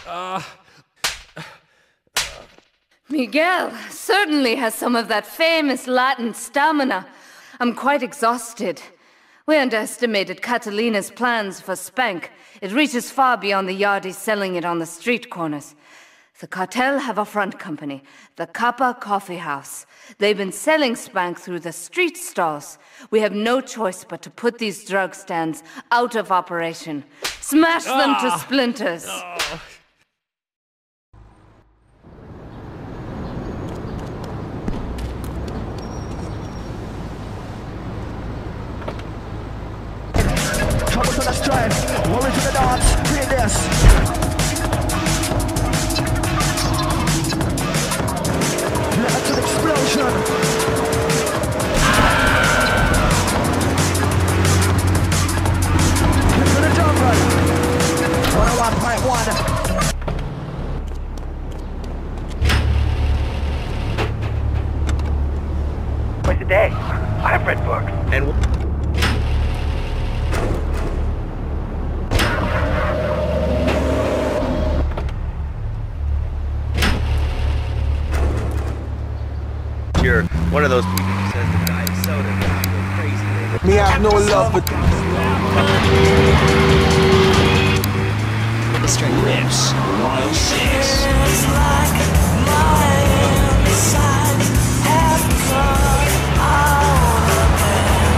Miguel certainly has some of that famous Latin stamina. I'm quite exhausted. We underestimated Catalina's plans for Spank. It reaches far beyond the yardies selling it on the street corners. The cartel have a front company, the Kappa Coffee House. They've been selling Spank through the street stalls. We have no choice but to put these drug stands out of operation. Smash them to splinters! Trouble to the strife, worry to the dance, play this. Let to the explosion. Get to the jungle. 101.1. Twice a day. I've read books. And you're one of those people who says the diet soda makes you go crazy. Me have no love for Straight rips, 106. It's like my insides have come out of bed.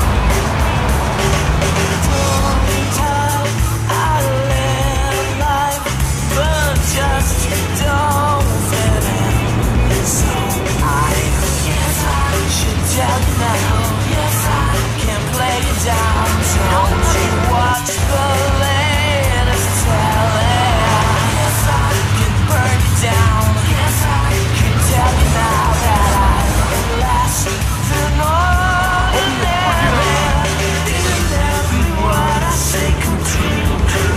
Tongue-tied, I live life, but just don't fit in. So I guess I should tell you now. Yes, I can play you down. Don't you watch the latest telly? Down. Yes, I can tell you now that I last than ordinary. Isn't every word I say come true?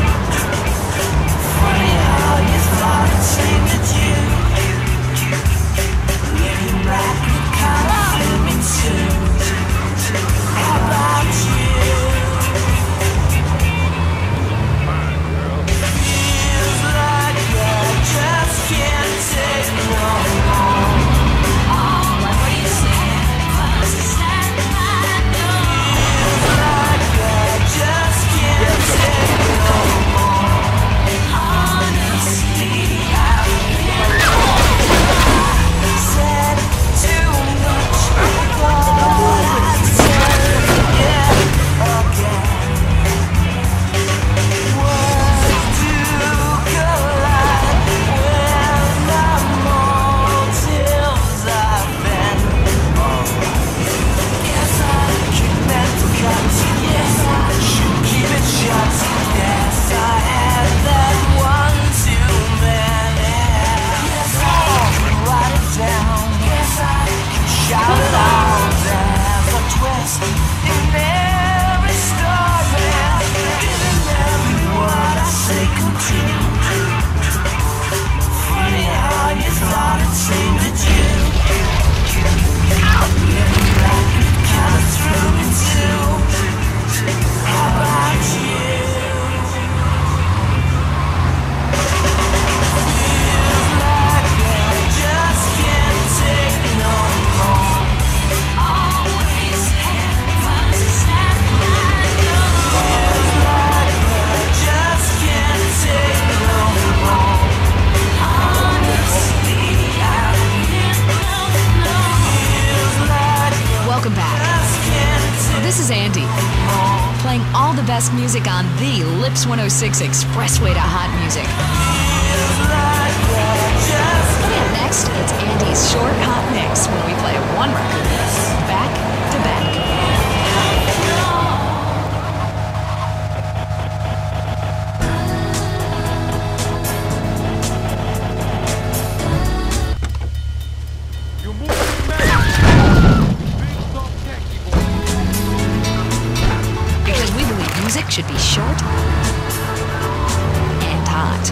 Funny how you thought it seemed that you looking back, it kind of flew me too. How about you? Feels like I just can't take no more. What are you saying? Feels like I just can't take no more. Honestly, I said too much. Thought I'd say it again. Words do collide when the motives I've been. Yes, I can mental cut. Yes, I should keep it shut. Yes, I had that one too many. Yes, I can write it down. Yes, I can shout it out. There's a twist in every story. Isn't every word I say come true? Funny how you thought it seemed that you looking back, it kind of threw me too. How about you? Feels like I just can't take no more. Always had fun. playing all the best music on the Lips 106 Expressway to Hot Music. Coming up next, it's Andy's Short Hot Mix, where we play one record back to back. Because we believe music should be short and hot.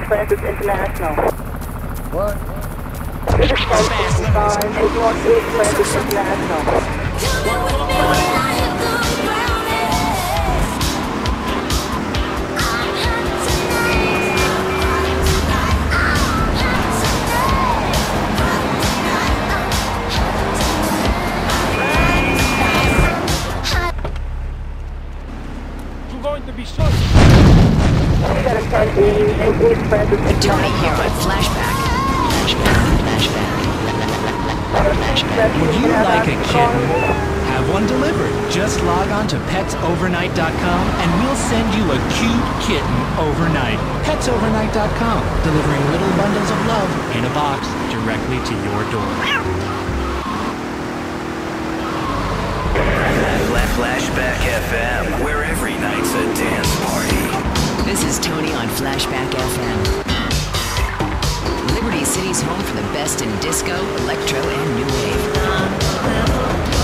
Francis International. What? This is Francis 818 Francis International. Tony here on Flashback. Would you like a kitten? Have one delivered. Just log on to petsovernight.com and we'll send you a cute kitten overnight. Petsovernight.com, delivering little bundles of love in a box directly to your door. Flashback FM, where every night's a dance party. This is Tony on Flashback FM. Liberty City's home for the best in disco, electro, and new wave.